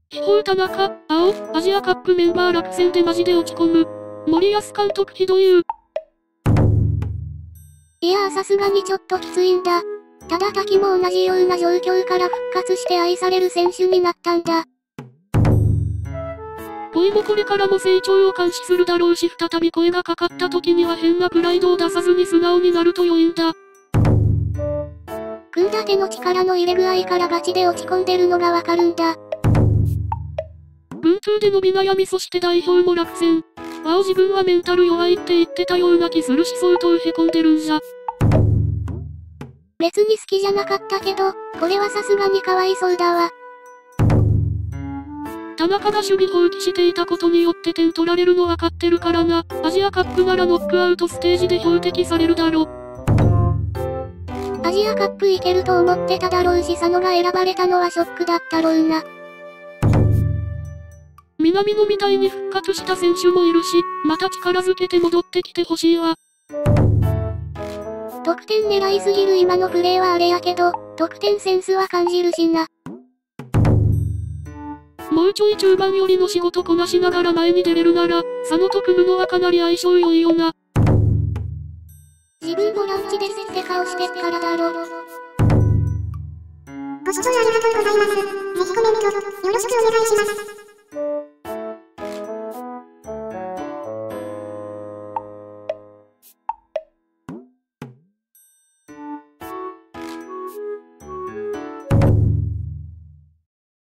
主砲田中、青、アジアカップメンバー落選でマジで落ち込む。森保監督ひどい。 いやーさすがにちょっときついんだ。ただ滝も同じような状況から復活して愛される選手になったんだ。 声もこれからも成長を監視するだろうし、再び声がかかった時には変なプライドを出さずに素直になると良いんだ。 組んだ手の力の入れ具合からガチで落ち込んでるのがわかるんだ。 文通で伸び悩み、そして代表も落選。青自分はメンタル弱いって言ってたような気するし、相当へこんでるんじゃ。 別に好きじゃなかったけど、これはさすがにかわいそうだわ。 田中が守備放棄していたことによって点取られるの分かってるからな。アジアカップならノックアウトステージで標的されるだろ。 アジアカップいけると思ってただろうし、佐野が選ばれたのはショックだったろうな。 南野みたいに復活した選手もいるし、また力づけて戻ってきてほしいわ。 得点狙いすぎる今のプレーはあれやけど、得点センスは感じるしな。 もうちょい中盤よりの仕事こなしながら前に出れるなら、佐野と組むのはかなり相性良いよな。 自分ボランチで競って顔してっからだろ。 ご視聴ありがとうございます。ぜひコメントよろしくお願いします。